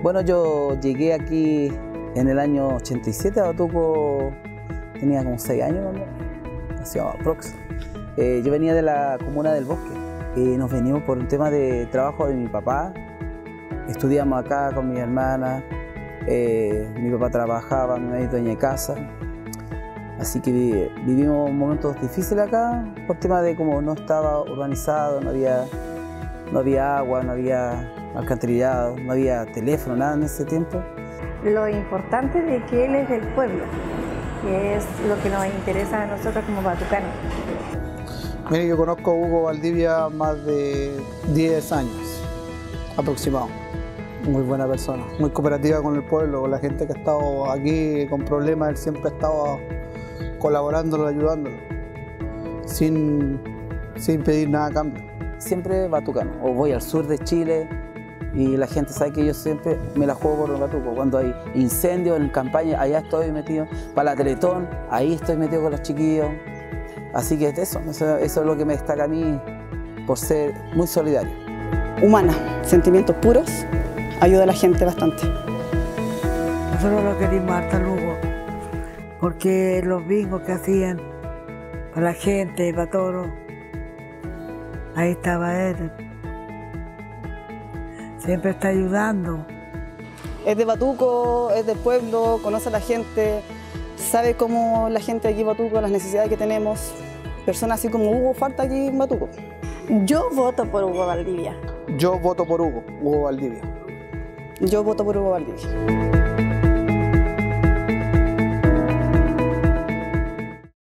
Bueno, yo llegué aquí en el año 87 a Batuco, tenía como 6 años, nació aprox. Yo venía de la comuna del Bosque y nos venimos por un tema de trabajo de mi papá. Estudiamos acá con mi hermana, mi papá trabajaba, mi mamá es dueña de casa. Así que vivimos momentos difíciles acá por tema de cómo no estaba urbanizado, no había agua, no había alcantarillado, no había teléfono, nada en ese tiempo. Lo importante de que él es del pueblo, que es lo que nos interesa a nosotros como batucanos. Mire, yo conozco a Hugo Valdivia más de 10 años aproximado. Muy buena persona, muy cooperativa con el pueblo, con la gente que ha estado aquí con problemas, él siempre ha estado colaborándolo, ayudándolo, sin pedir nada a cambio. Siempre batucano, o voy al sur de Chile y la gente sabe que yo siempre me la juego por el batuco. Cuando hay incendios en campaña, allá estoy metido. Para la Teletón, ahí estoy metido con los chiquillos. Así que eso es lo que me destaca a mí por ser muy solidario. Humana, sentimientos puros, ayuda a la gente bastante. Nosotros lo querimos hasta Lugo, porque los bingos que hacían para la gente, para todos, ahí estaba él. Siempre está ayudando. Es de Batuco, es del pueblo, conoce a la gente, sabe cómo la gente aquí en Batuco, las necesidades que tenemos. Personas así como Hugo falta aquí en Batuco. Yo voto por Hugo Valdivia. Yo voto por Hugo Valdivia. Yo voto por Hugo Valdivia.